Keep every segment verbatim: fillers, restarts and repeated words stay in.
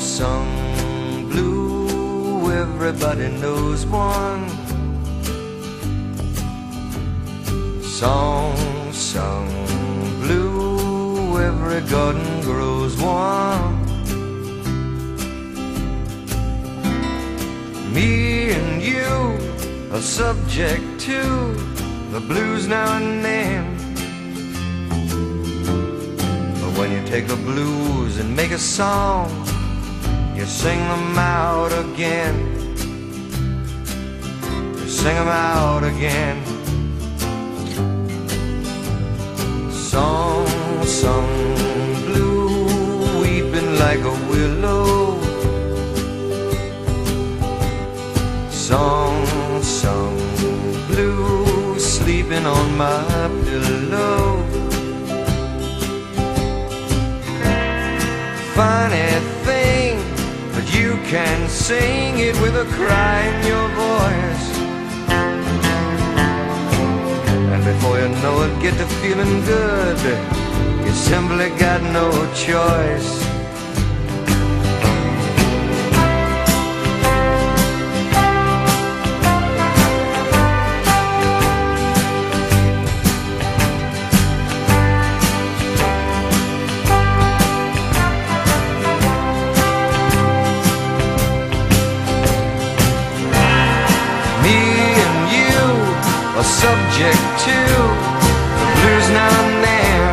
sung blue, everybody knows one. Song sung blue, every garden grows one. Me and you are subject to the blues now and then. But when you take the blues and make a song, you sing them out again. You sing them out again. Song sung blue, weeping like a willow. Song sung blue, sleeping on my pillow. Funny thing, but you can sing it with a cry in your voice. And before you know it, get to feeling good. You simply got no choice. Subject to the blues now and then.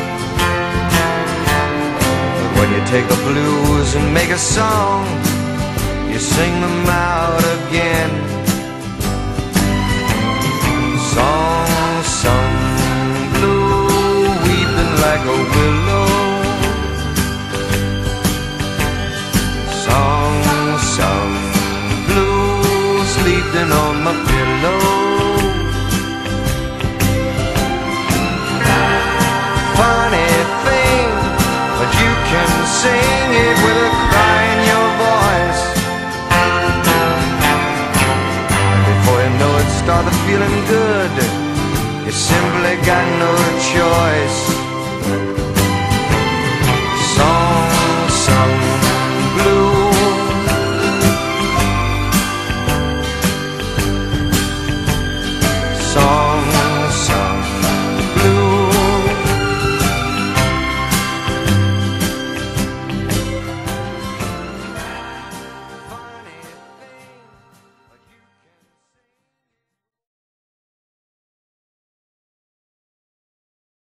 But when you take the blues and make a song, you sing them out again. Song sung blue, weeping like a willow. Song sung blue, sleeping on my pillow. Funny thing, but you can sing it with a cry in your voice. And before you know it, started feeling good. You simply got no choice.